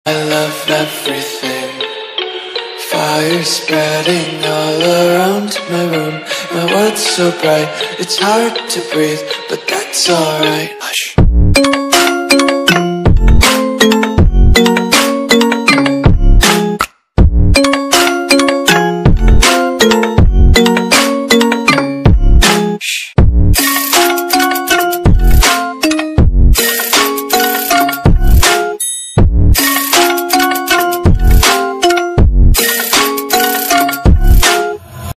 I love everything. Fire spreading all around my room. My world's so bright, it's hard to breathe, but that's alright. Hush.